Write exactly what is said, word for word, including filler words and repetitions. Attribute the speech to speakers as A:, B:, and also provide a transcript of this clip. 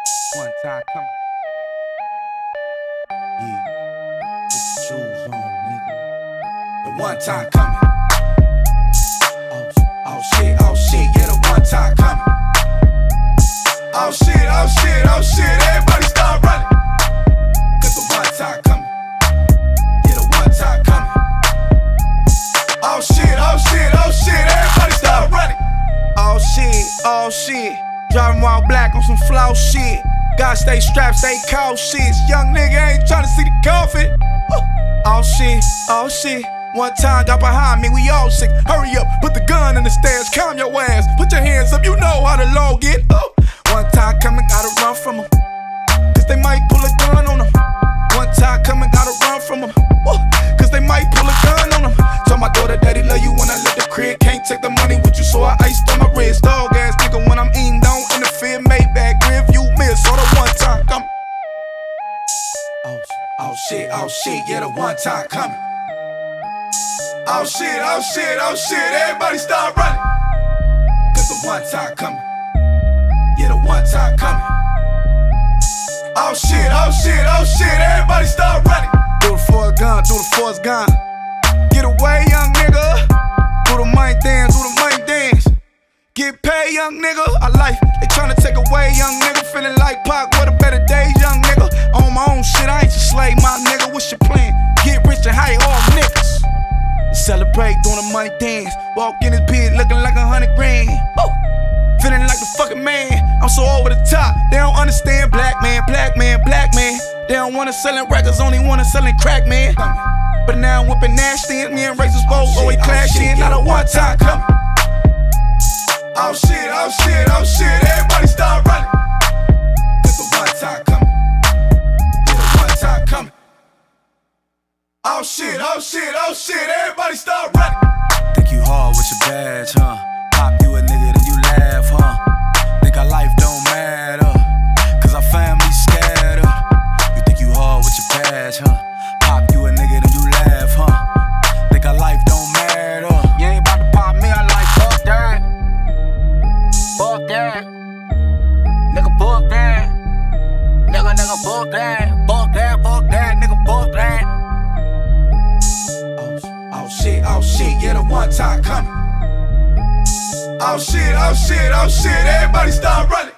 A: One time coming. Yeah. Put your shoes on, nigga. The one time coming. Oh, oh shit, oh shit, yeah, the one time coming. Oh shit, oh shit, oh shit, everybody start running. Cause the one time coming. Yeah, the one time coming. Oh shit, oh shit, oh shit, everybody start running. Oh shit, oh shit. Driving while black on some flow shit. Gotta stay strapped, stay cold shit. Young nigga ain't tryna see the coffin. Oh shit, oh shit. One time got behind me, we all sick. Hurry up, put the gun in the stairs, calm your ass. Put your hands up, you know how the law get. Oh. One time coming, gotta run from them. Cause they might pull a gun on them. One time coming, gotta run from them. Cause they might pull a gun on them. Told my daughter, daddy love you when I left the crib. Can't take the money with you, so I iced on my wrist. Dog ass nigga when I'm eating, don't interfere. Maybach, rear view mirror, so the one time coming. Oh, oh shit, oh shit, yeah, the one time coming. Oh shit, oh shit, oh shit, everybody start running. Cause the one time coming. Yeah, the one time coming. Oh shit, oh shit, oh shit, everybody start running. Do the force gun, do the force gun. Get away, young nigga. Do the money dance, do the money dance. Get paid, young nigga. I like, they tryna take away, young nigga. Feeling like Pac, what a better day, young nigga. On my own shit, I ain't your slave, my nigga. What's your plan? Get rich and hire all niggas. Celebrate, doing the money dance. Walk in this bitch looking like a hundred grand. Woo. Feeling like the fucking man. I'm so over the top. They don't understand black man, black man, black man. They don't wanna sellin' records, only wanna sellin' crack, man. But now I'm whipping nasty and me and racist both always clashing. Not a one time coming. Oh shit, oh shit, oh shit, everybody start running. Cause the one time coming. Yeah, the one time coming. Oh shit, oh shit, oh shit, everybody start running.
B: Think you hard with your badge, huh? Pop you a nigga, then you laugh, huh? Think our life don't matter, cause our family's scattered. You think you hard with your badge, huh? Pop you a nigga, then you laugh, huh? Think our life don't matter.
A: You ain't about to pop me, I like fuck that. Fuck that. Nigga, fuck that. Nigga, nigga, fuck that. Fuck that, fuck that, nigga, fuck that. Oh shit, oh shit, yeah, the one time coming. Oh shit, oh shit, oh shit, everybody start running.